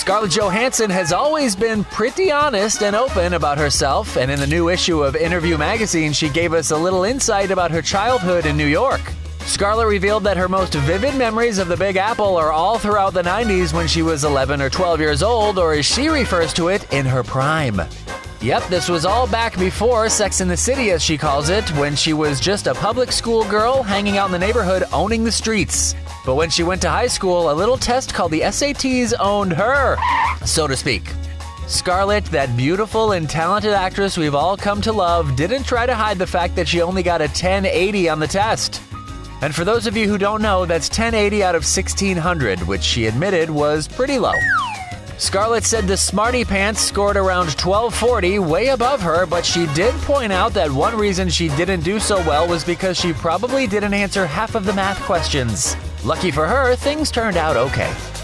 Scarlett Johansson has always been pretty honest and open about herself, and in the new issue of Interview magazine, she gave us a little insight about her childhood in New York. Scarlett revealed that her most vivid memories of the Big Apple are all throughout the 90s when she was 11 or 12 years old, or as she refers to it, in her prime. Yep, this was all back before Sex and the City, as she calls it, when she was just a public school girl hanging out in the neighborhood owning the streets. But when she went to high school, a little test called the SATs owned her, so to speak. Scarlett, that beautiful and talented actress we've all come to love, didn't try to hide the fact that she only got a 1080 on the test. And for those of you who don't know, that's 1080 out of 1600, which she admitted was pretty low. Scarlett said the Smarty Pants scored around 1240, way above her, but she did point out that one reason she didn't do so well was because she probably didn't answer half of the math questions. Lucky for her, things turned out okay.